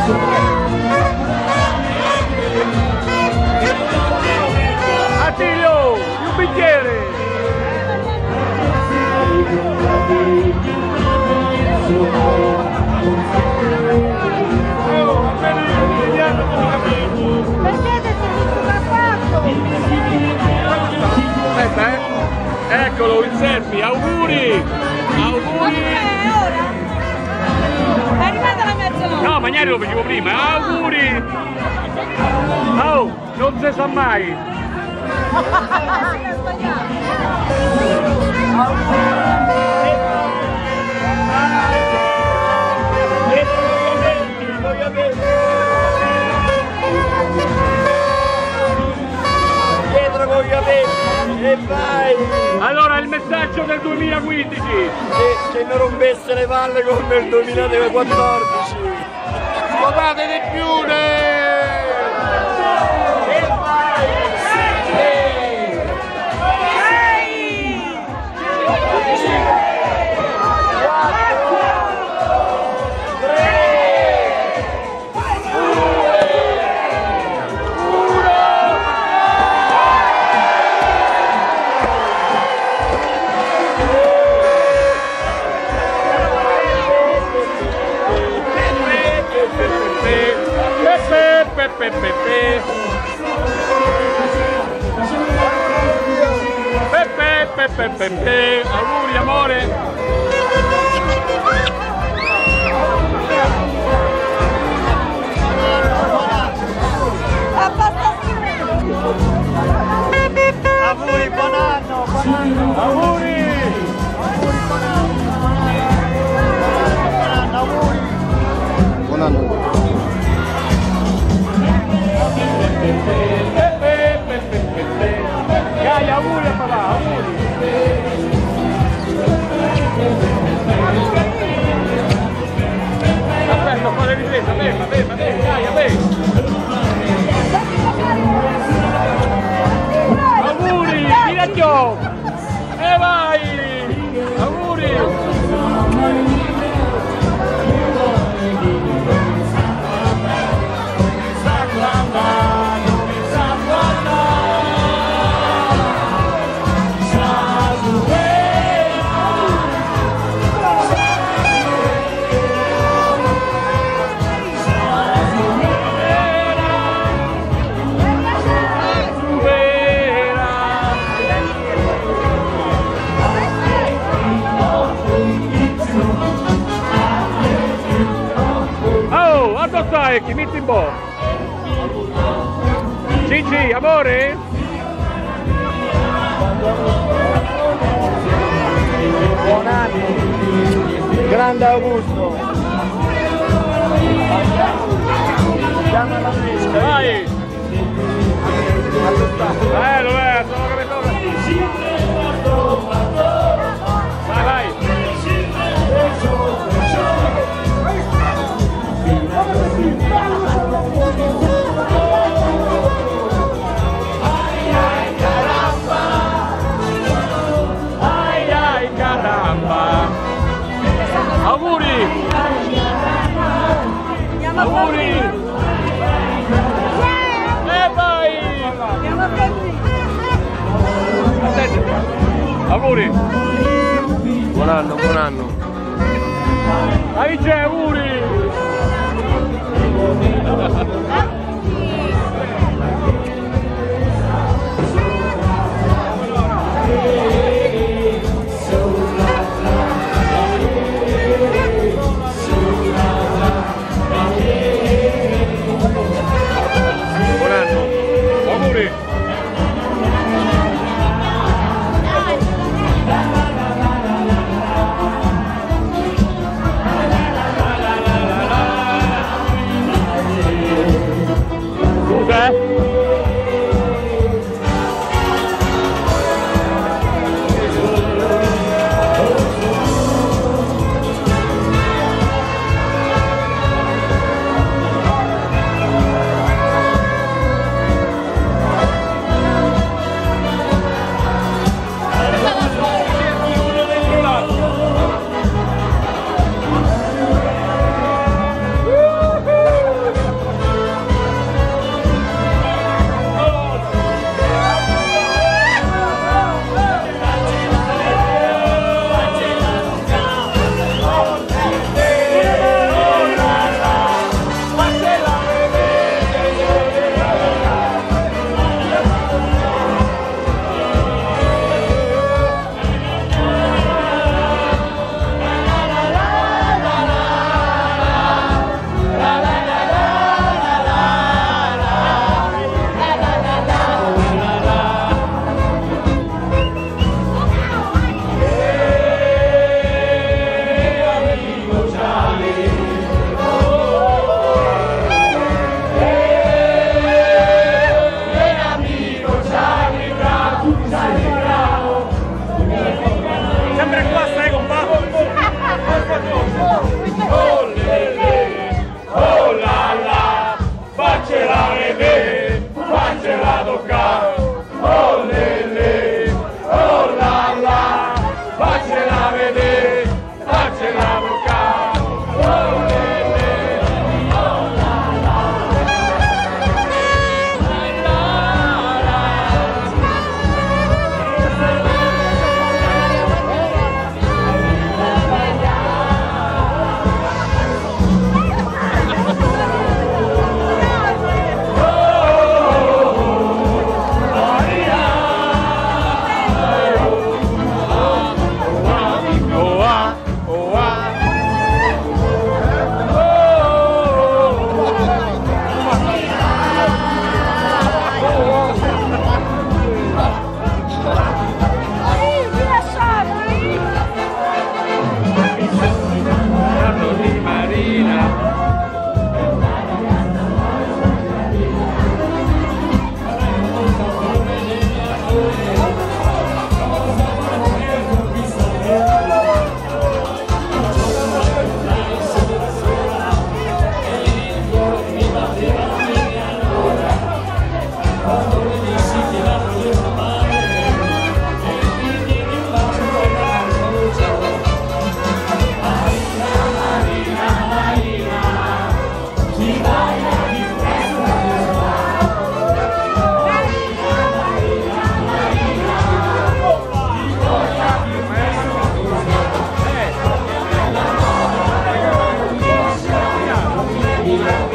Attilio, un bicchiere! Perché adesso tutto l'ha fatto? Aspetta, eccolo il selfie, auguri! Auguri! Ora? È arrivata la mezzanotte! No, magari lo facevo prima, auguri! Oh, non si sa mai! Dietro con gli capelli e vai! Allora il messaggio del 2015! Che non rompesse le palle come il 2014! Scopate di più! E vai! Pepe, auguri amore! Auguri, buon anno! Auguri! Buon anno! Dai, auguri a papà, auguri! Aspetta, fare ripresa, ferma, dai, a me! Auguri, Pinocchio! E vai! Auguri! Chi metti in bo'? Gigi, amore? Buon anno! Grande Augusto! Chiama la fresca! Vai! Dov'è? Sono come sono! Vai! Auguri! Auguri! E vai! Auguri! Buon anno, buon anno! Alice, auguri! Grazie.